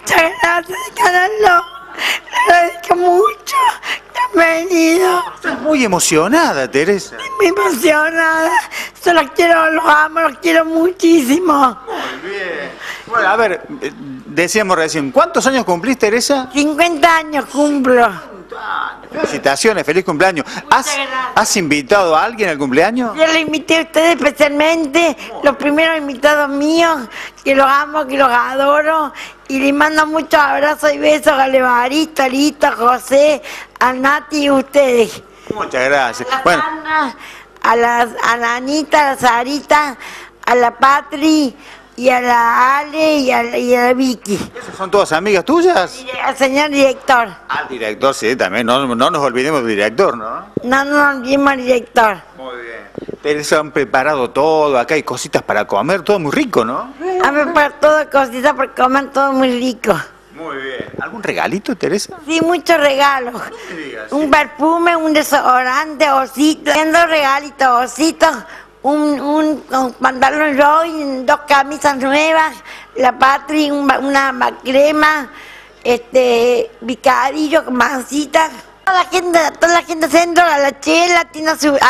Muchas gracias, Carlos. Le agradezco mucho que han venido. Estás muy emocionada, Teresa. Muy emocionada. Yo los quiero, los amo, los quiero muchísimo. Muy bien. Bueno, a ver, decíamos recién, ¿cuántos años cumplís, Teresa? 50 años cumplo. Felicitaciones, feliz cumpleaños. Muchas gracias. ¿Has invitado a alguien al cumpleaños? Yo le invité a ustedes especialmente, los primeros invitados míos, que los amo, que los adoro, y les mando muchos abrazos y besos a Levarito, Lito, José, a Nati y a ustedes. Muchas gracias. A la Bueno, Ana, a la Anita, a la Sarita, a la Patri, y a la Ale y a la Vicky. ¿esas son todas amigas tuyas? Y al señor director. Al director, sí, también. No nos olvidemos del director, ¿no? No nos olvidemos al director. Muy bien. Teresa, han preparado todo, acá hay cositas para comer, todo muy rico, ¿no? A preparar todo, cositas para comer, todo muy rico. Muy bien. ¿Algún regalito, Teresa? Sí, muchos regalos. me digas, Un sí. perfume, un desodorante, ositos. Viendo regalitos, ositos. Un pantalón Joy, 2 camisas nuevas, la Patri, una crema, picadillo, mancitas. Toda la gente centro, a la Chela, tiene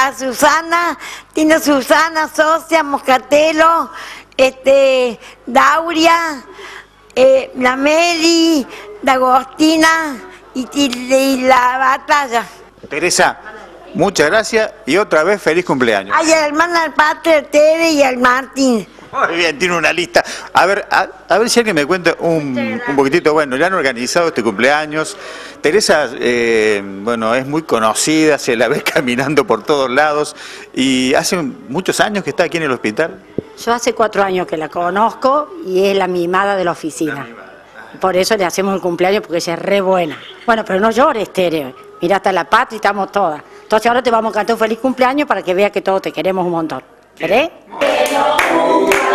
a Susana, Socia, Moscatelo, Dauria, la Meli, la Agostina y la Batalla. Teresa, muchas gracias y otra vez feliz cumpleaños. Ay, al hermano, al Patri, al Tere y al Martín. Muy bien, tiene una lista. A ver si alguien me cuenta un poquitito. Bueno, ya han organizado este cumpleaños. Teresa, bueno, es muy conocida, se la ve caminando por todos lados. Y hace muchos años que está aquí en el hospital. Yo hace 4 años que la conozco y es la mimada de la oficina. Por eso le hacemos el cumpleaños porque ella es re buena. Bueno, pero no llores, Tere. Mirá, hasta la Patria y estamos todas. Entonces ahora te vamos a cantar un feliz cumpleaños para que veas que todos te queremos un montón. ¿Querés?